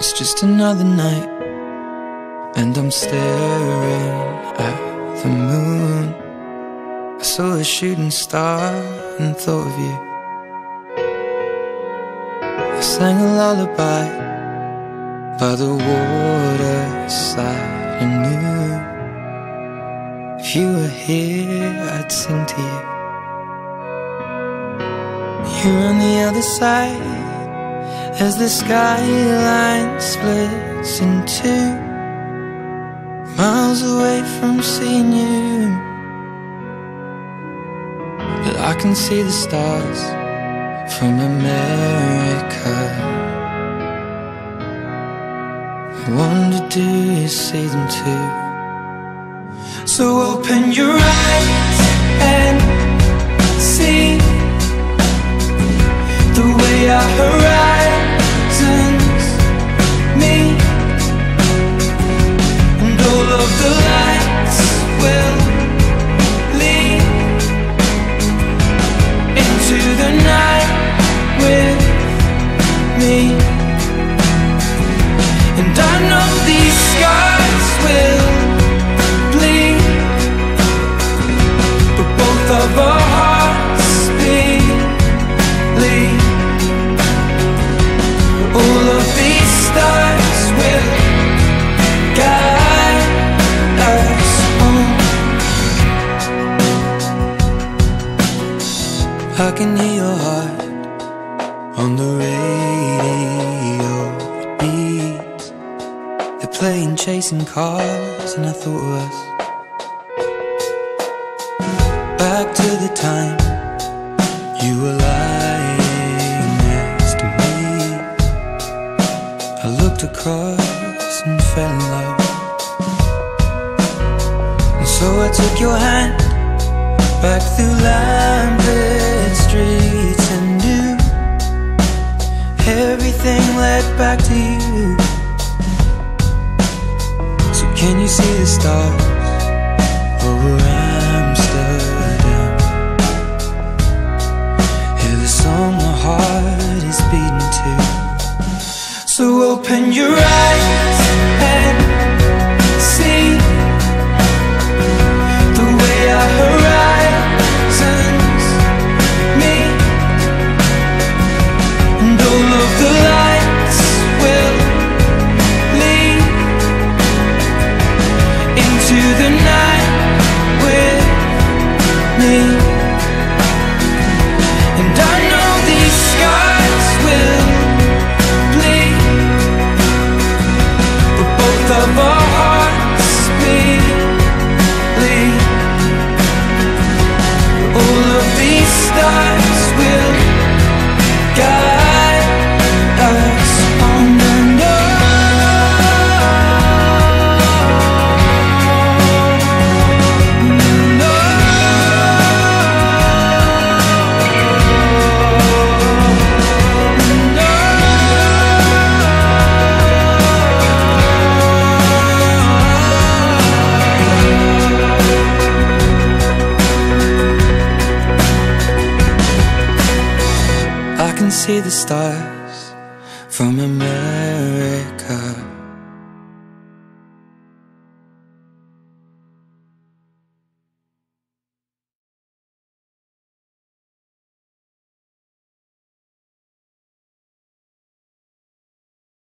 It's just another night, and I'm staring at the moon. I saw a shooting star and thought of you. I sang a lullaby by the waterside and knew if you were here, I'd sing to you. You're on the other side as the skyline splits in two, miles away from seeing you. But I can see the stars from America. I wonder, do you see them too? So open your eyes and see the way our horizons meet, and all of the lights will lead into the night with me. And I know these scars will bleed, but both of our hearts bleed. All of these stars will guide us home. I can hear your heart on the radio. It beats. They're playing Chasing Cars, and I thought of us. Back to the time you were lying next to me. I looked across and fell in love, and so I took your hand back through lamplit streets and knew everything led back to you. So can you see the stars over Amsterdam? Hear the song my heart is beating to. So open your eyes and see the way our horizons meet, and all of the lights will lead into the night with me. And I know these scars will bleed, but both of our hearts bleed. All of these stars will guide us on and on. I can see the stars from America.